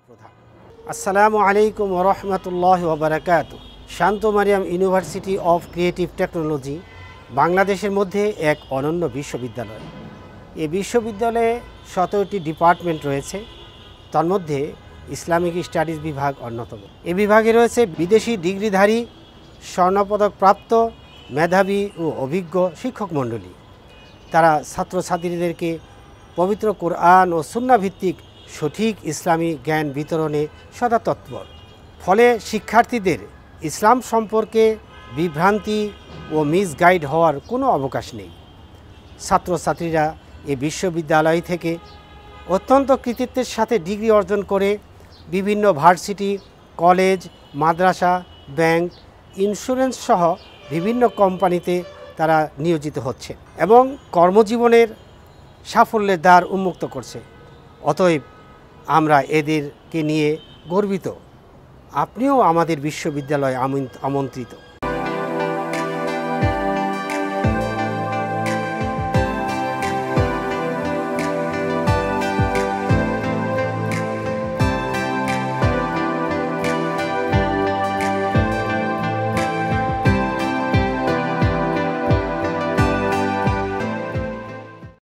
প্রধান। আসসালামু আলাইকুম ওয়া রাহমাতুল্লাহি ওয়া বারাকাতুহু। Shanto Mariam university of creative technology বাংলাদেশের মধ্যে এক অনন্য বিশ্ববিদ্যালয়। এই বিশ্ববিদ্যালয়ে 17টি ডিপার্টমেন্ট রয়েছে, তার মধ্যে ইসলামিক স্টাডিজ বিভাগ অন্যতম। এ বিভাগে রয়েছে বিদেশি ডিগ্রিধারী, স্বর্ণপদকপ্রাপ্ত, মেধাবী ও অভিজ্ঞ শিক্ষক মণ্ডলী। তারা ছাত্রছাত্রীদেরকে পবিত্র কোরআন ও সুন্নাহ ভিত্তিক সঠিক ইসলামী জ্ঞান বিতরণে সদা তৎপর। ফলে শিক্ষার্থীদের ইসলাম সম্পর্কে বিভ্রান্তি ও মিসগাইড হওয়ার কোনো অবকাশ নেই। ছাত্রছাত্রীরা এই বিশ্ববিদ্যালয় থেকে অত্যন্ত কৃতিত্বের সাথে ডিগ্রি অর্জন করে বিভিন্ন ভার্সিটি, কলেজ, মাদ্রাসা, ব্যাংক, ইন্স্যুরেন্স সহ বিভিন্ন কোম্পানিতে তারা নিয়োজিত হচ্ছে এবং কর্মজীবনের সাফল্যের দ্বার উন্মুক্ত করছে। অতএব আমরা এদেরকে নিয়ে গর্বিত। আপনিও আমাদের বিশ্ববিদ্যালয়ে আমন্ত্রিত।